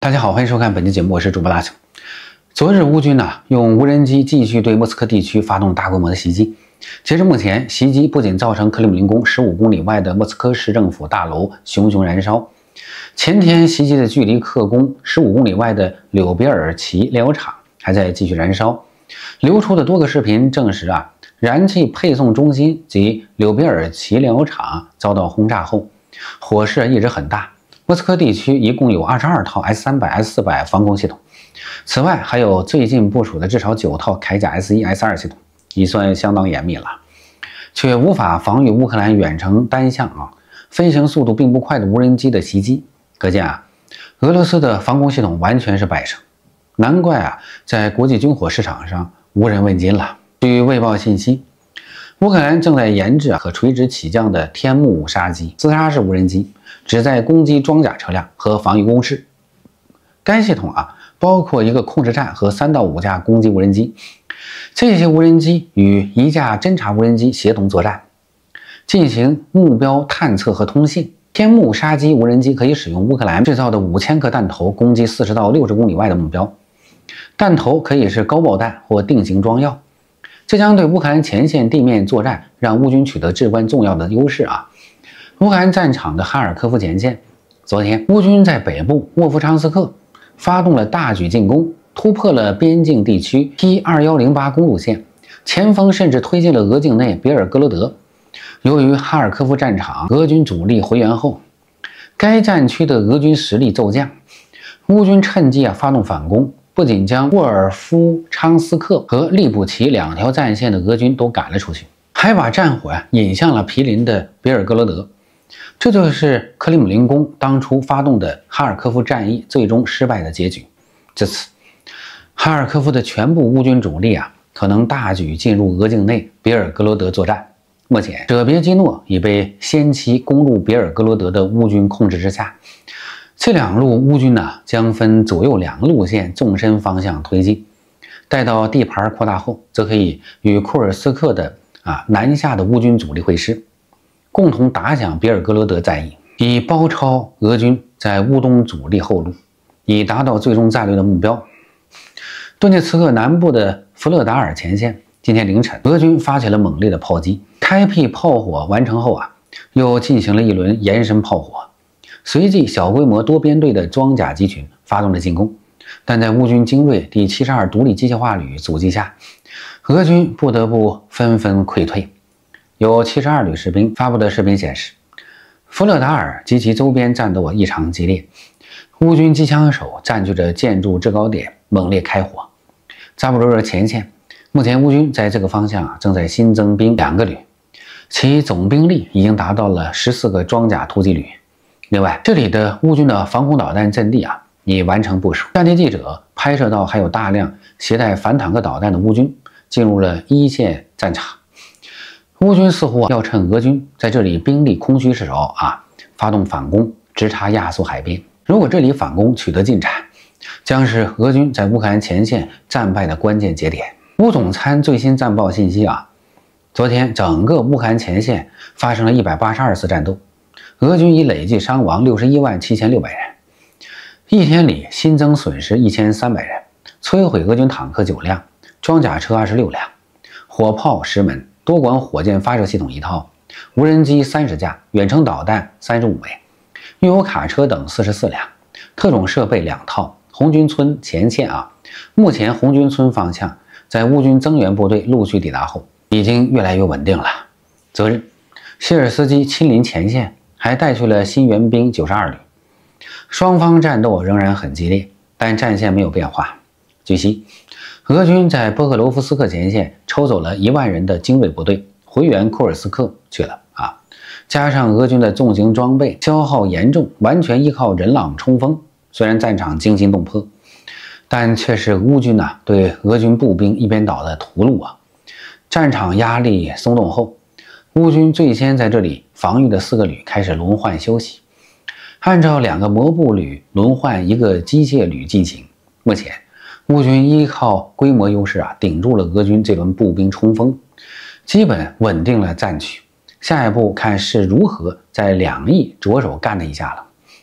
大家好，欢迎收看本期节目，我是主播大成。昨日乌军用无人机继续对莫斯科地区发动大规模的袭击。截至目前，袭击不仅造成克里姆林宫15公里外的莫斯科市政府大楼熊熊燃烧，前天袭击的距离克宫15公里外的柳别尔奇炼油厂还在继续燃烧。流出的多个视频证实燃气配送中心及柳别尔奇炼油厂遭到轰炸后，火势一直很大。莫斯科地区一共有22套 S300、S400 防空系统，此外还有最近部署的至少9套铠甲 S1、S2 系统，已算相当严密了，却无法防御乌克兰远程单向飞行速度并不快的无人机的袭击。可见俄罗斯的防空系统完全是摆设，难怪在国际军火市场上无人问津了。据卫报信息，乌克兰正在研制可垂直起降的天幕杀机自杀式无人机，旨在攻击装甲车辆和防御工事。该系统包括一个控制站和3到5架攻击无人机，这些无人机与1架侦察无人机协同作战，进行目标探测和通信。天幕杀机无人机可以使用乌克兰制造的5000颗弹头攻击40到60公里外的目标，弹头可以是高爆弹或定型装药，这将对乌克兰前线地面作战让乌军取得至关重要的优势乌克兰战场的哈尔科夫前线，昨天乌军在北部沃夫昌斯克发动了大举进攻，突破了边境地区 T2108 公路线，前锋甚至推进了俄境内别尔哥罗德。由于哈尔科夫战场俄军主力回援后，该战区的俄军实力骤降，乌军趁机发动反攻，不仅将沃尔夫昌斯克和利布奇2条战线的俄军都赶了出去，还把战火引向了毗邻的别尔哥罗德。这就是克里姆林宫当初发动的哈尔科夫战役最终失败的结局。至此，哈尔科夫的全部乌军主力可能大举进入俄境内别尔哥罗德作战。目前，舍别基诺已被先期攻入别尔哥罗德的乌军控制之下。这2路乌军将分左右2个路线纵深方向推进，待到地盘扩大后，则可以与库尔斯克的南下的乌军主力会师，共同打响别尔哥罗德战役，以包抄俄军在乌东主力后路，以达到最终战略的目标。顿涅茨克南部的弗勒达尔前线，今天凌晨，俄军发起了猛烈的炮击，开辟炮火完成后又进行了一轮延伸炮火，随即小规模多编队的装甲机群发动了进攻，但在乌军精锐第72独立机械化旅阻击下，俄军不得不纷纷溃退。有72旅士兵发布的视频显示，弗勒达尔及其周边战斗异常激烈，乌军机枪手占据着建筑制高点，猛烈开火。扎布罗热前线，目前乌军在这个方向正在新增兵2个旅，其总兵力已经达到了14个装甲突击旅。另外，这里的乌军的防空导弹阵地已完成部署。战地记者拍摄到还有大量携带反坦克导弹的乌军进入了一线战场。乌军似乎要趁俄军在这里兵力空虚时发动反攻，直插亚速海边。如果这里反攻取得进展，将是俄军在乌克兰前线战败的关键节点。乌总参最新战报信息昨天整个乌克兰前线发生了182次战斗，俄军已累计伤亡617600人，一天里新增损失1300人，摧毁俄军坦克9辆，装甲车26辆，火炮10门，多管火箭发射系统1套，无人机30架，远程导弹35枚，运油卡车等44辆，特种设备2套。红军村前线目前红军村方向在乌军增援部队陆续抵达后，已经越来越稳定了。昨日，谢尔斯基亲临前线，还带去了新援兵92旅。双方战斗仍然很激烈，但战线没有变化。据悉，俄军在波克罗夫斯克前线抽走了1万人的精锐部队，回援库尔斯克去了加上俄军的重型装备消耗严重，完全依靠人浪冲锋。虽然战场惊心动魄，但却是乌军对俄军步兵一边倒的屠戮战场压力松动后，乌军最先在这里防御的4个旅开始轮换休息，按照2个摩步旅轮换1个机械旅进行。目前乌军依靠规模优势顶住了俄军这轮步兵冲锋，基本稳定了战局。下一步看是如何在2翼着手干他一下了。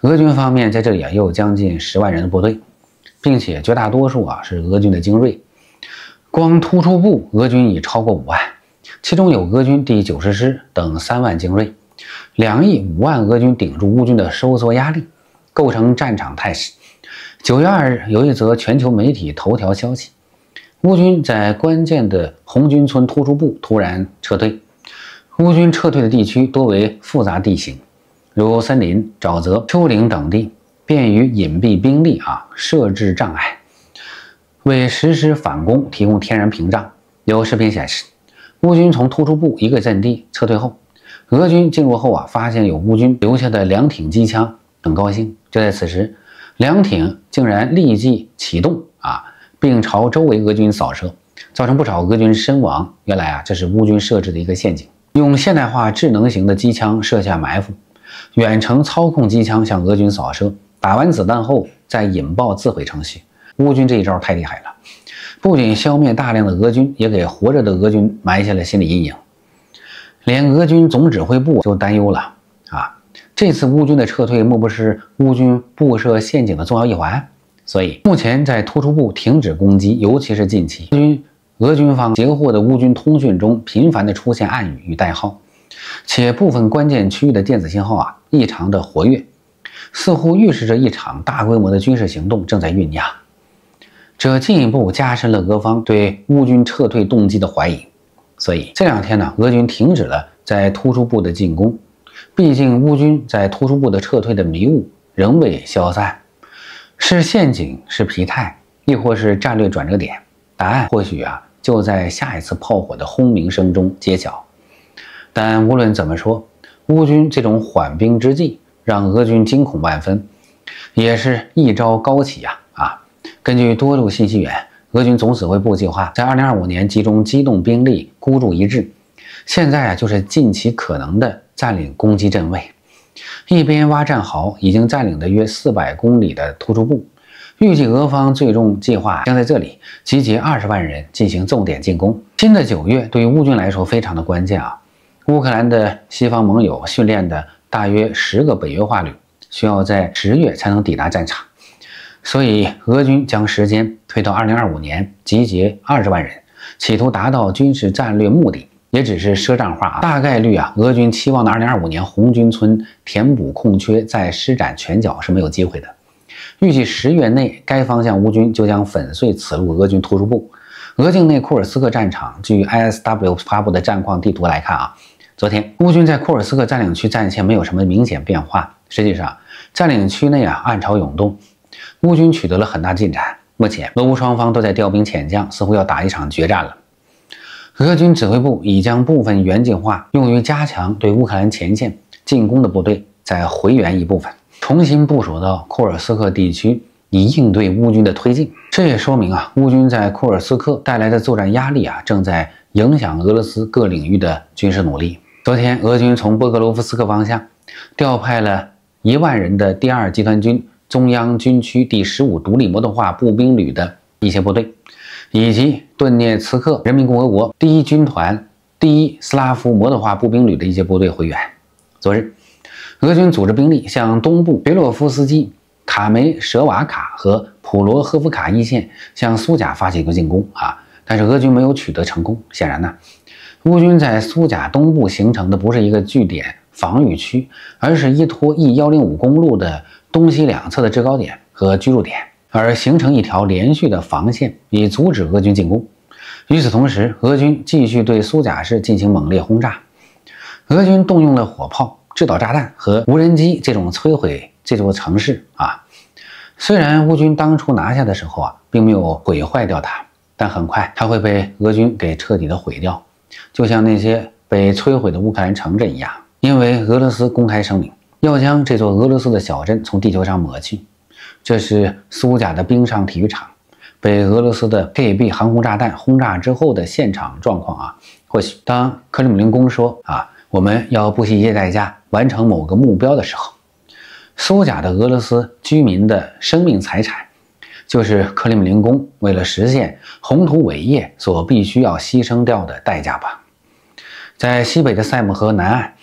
俄军方面在这里也有将近10万人的部队，并且绝大多数是俄军的精锐。光突出部俄军已超过5万，其中有俄军第90师等3万精锐，2亿5万俄军顶住乌军的收缩压力，构成战场态势。9月2日，有一则全球媒体头条消息：乌军在关键的红军村突出部突然撤退。乌军撤退的地区多为复杂地形，如森林、沼泽、丘陵等地，便于隐蔽兵力设置障碍，为实施反攻提供天然屏障。有视频显示，乌军从突出部一个阵地撤退后，俄军进入后发现有乌军留下的2挺机枪，很高兴。就在此时，2挺竟然立即启动并朝周围俄军扫射，造成不少俄军身亡。原来这是乌军设置的一个陷阱，用现代化智能型的机枪设下埋伏，远程操控机枪向俄军扫射，打完子弹后再引爆自毁程序。乌军这一招太厉害了，不仅消灭大量的俄军，也给活着的俄军埋下了心理阴影。连俄军总指挥部就担忧了这次乌军的撤退莫不是乌军布设陷阱的重要一环？所以目前在突出部停止攻击，尤其是近期俄军方截获的乌军通讯中频繁地出现暗语与代号，且部分关键区域的电子信号异常的活跃，似乎预示着一场大规模的军事行动正在酝酿。这进一步加深了俄方对乌军撤退动机的怀疑。所以这2天俄军停止了在突出部的进攻。毕竟乌军在突出部的撤退的迷雾仍未消散，是陷阱，是疲态，亦或是战略转折点？答案或许就在下一次炮火的轰鸣声中揭晓。但无论怎么说，乌军这种缓兵之计让俄军惊恐万分，也是一招高起根据多路信息源，俄军总指挥部计划在2025年集中机动兵力孤注一掷，现在就是尽其可能的占领攻击阵位，一边挖战壕，已经占领的约400公里的突出部，预计俄方最终计划将在这里集结20万人进行重点进攻。新的9月对于乌军来说非常的关键乌克兰的西方盟友训练的大约10个北约化旅需要在10月才能抵达战场，所以俄军将时间推到2025年，集结20万人，企图达到军事战略目的，也只是赊账话大概率俄军期望的2025年红军村填补空缺再施展拳脚是没有机会的。预计10月内该方向乌军就将粉碎此路俄军突出部。俄境内库尔斯克战场，据 ISW 发布的战况地图来看昨天乌军在库尔斯克占领区战线没有什么明显变化，实际上占领区内暗潮涌动，乌军取得了很大进展。目前俄乌双方都在调兵遣将，似乎要打一场决战了。俄军指挥部已将部分原计划用于加强对乌克兰前线进攻的部队再回援一部分，重新部署到库尔斯克地区，以应对乌军的推进。这也说明乌军在库尔斯克带来的作战压力正在影响俄罗斯各领域的军事努力。昨天俄军从波克罗夫斯克方向调派了1万人的第2集团军中央军区第15独立摩托化步兵旅的一些部队，以及顿涅茨克人民共和国第1军团第1斯拉夫摩托化步兵旅的一些部队回援。昨日俄军组织兵力向东部别洛夫斯基、卡梅舍瓦卡和普罗赫夫卡一线向苏贾发起一个进攻但是俄军没有取得成功。显然乌军在苏贾东部形成的不是一个据点防御区，而是依托 E105 公路的东西两侧的制高点和居住点，而形成一条连续的防线，以阻止俄军进攻。与此同时，俄军继续对苏贾市进行猛烈轰炸，俄军动用了火炮、制导炸弹和无人机这种摧毁这座城市虽然乌军当初拿下的时候并没有毁坏掉它，但很快它会被俄军给彻底的毁掉，就像那些被摧毁的乌克兰城镇一样。因为俄罗斯公开声明要将这座俄罗斯的小镇从地球上抹去。这是苏贾的冰上体育场被俄罗斯的 KB 航空炸弹轰炸之后的现场状况或许当克里姆林宫说我们要不惜一切代价完成某个目标的时候，苏贾的俄罗斯居民的生命财产就是克里姆林宫为了实现宏图伟业所必须要牺牲掉的代价吧。在西北的塞姆河南岸，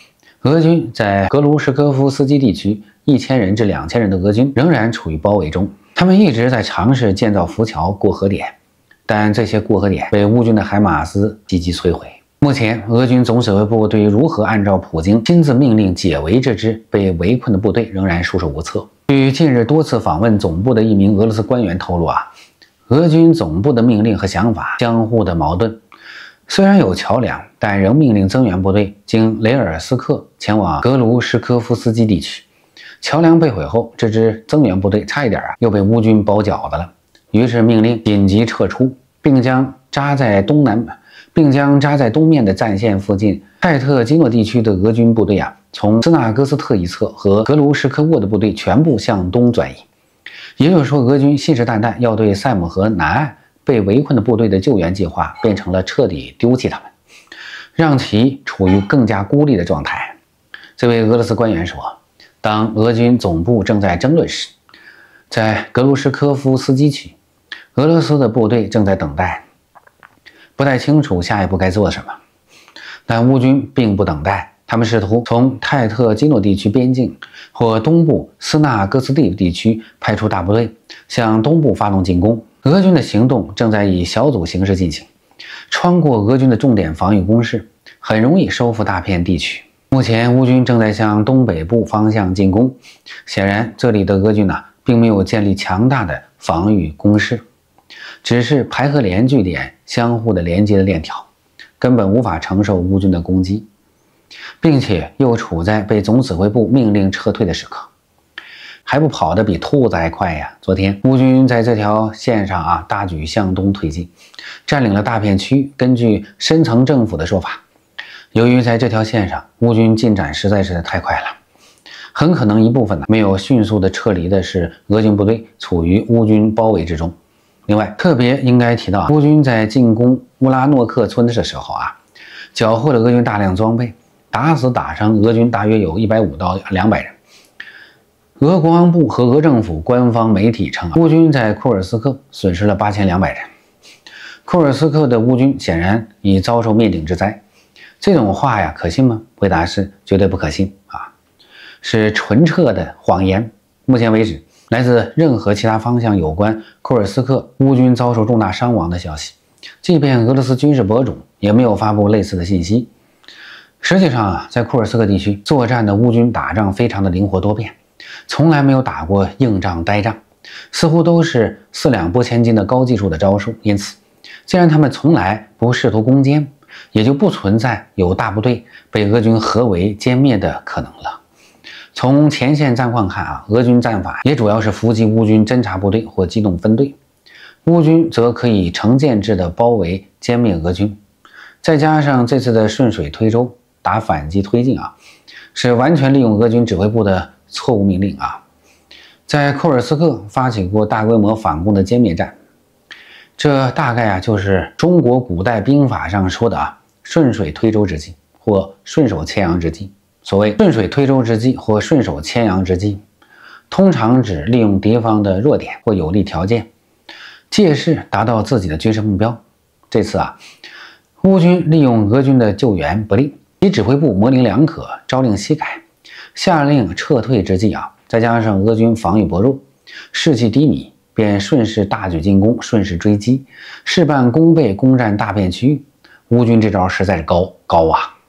俄军在格卢什科夫斯基地区1000人至2000人的俄军仍然处于包围中，他们一直在尝试建造浮桥过河点，但这些过河点被乌军的海马斯积极摧毁。目前，俄军总指挥部对于如何按照普京亲自命令解围这支被围困的部队仍然束手无策。据近日多次访问总部的一名俄罗斯官员透露俄军总部的命令和想法相互的矛盾。虽然有桥梁，但仍命令增援部队经雷尔斯克前往格卢什科夫斯基地区。桥梁被毁后，这支增援部队差一点又被乌军包饺子了，于是命令紧急撤出，并将扎在东面的战线附近泰特基诺地区的俄军部队从斯纳戈斯特一侧和格卢什科沃的部队全部向东转移。也就是说，俄军信誓旦旦要对塞姆河南岸被围困的部队的救援计划变成了彻底丢弃他们，让其处于更加孤立的状态。这位俄罗斯官员说，当俄军总部正在争论时，在格卢什科夫斯基区，俄罗斯的部队正在等待，不太清楚下一步该做什么。但乌军并不等待，他们试图从泰特基诺地区边境或东部斯纳戈斯蒂地区派出大部队，向东部发动进攻。俄军的行动正在以小组形式进行，穿过俄军的重点防御工事，很容易收复大片地区。目前乌军正在向东北部方向进攻，显然这里的俄军并没有建立强大的防御工事，只是排河连据点相互的连接的链条，根本无法承受乌军的攻击，并且又处在被总指挥部命令撤退的时刻，还不跑得比兔子还快呀！昨天乌军在这条线上大举向东推进，占领了大片区域。根据深层政府的说法，由于在这条线上乌军进展实在是太快了，很可能一部分没有迅速的撤离的是俄军部队处于乌军包围之中。另外，特别应该提到，乌军在进攻乌拉诺克村的时候缴获了俄军大量装备，打死打伤俄军大约有150到200人。俄国防部和俄政府官方媒体称，乌军在库尔斯克损失了8200人。库尔斯克的乌军显然已遭受灭顶之灾。这种话可信吗？回答是绝对不可信是纯澈的谎言。目前为止，来自任何其他方向有关库尔斯克乌军遭受重大伤亡的消息，即便俄罗斯军事博主也没有发布类似的信息。实际上在库尔斯克地区作战的乌军打仗非常的灵活多变，从来没有打过硬仗呆仗，似乎都是四两拨千斤的高技术的招数。因此，既然他们从来不试图攻坚，也就不存在有大部队被俄军合围歼灭的可能了。从前线战况看俄军战法也主要是伏击乌军侦察部队或机动分队，乌军则可以成建制的包围歼灭俄军。再加上这次的顺水推舟打反击推进是完全利用俄军指挥部的错误命令在库尔斯克发起过大规模反攻的歼灭战。这大概就是中国古代兵法上说的顺水推舟之计或顺手牵羊之计。所谓顺水推舟之计或顺手牵羊之计，通常指利用敌方的弱点或有利条件，借势达到自己的军事目标。这次乌军利用俄军的救援不利，其指挥部模棱两可，朝令夕改，下令撤退之际再加上俄军防御薄弱，士气低迷，便顺势大举进攻，顺势追击，事半功倍，攻占大片区域。乌军这招实在是高啊！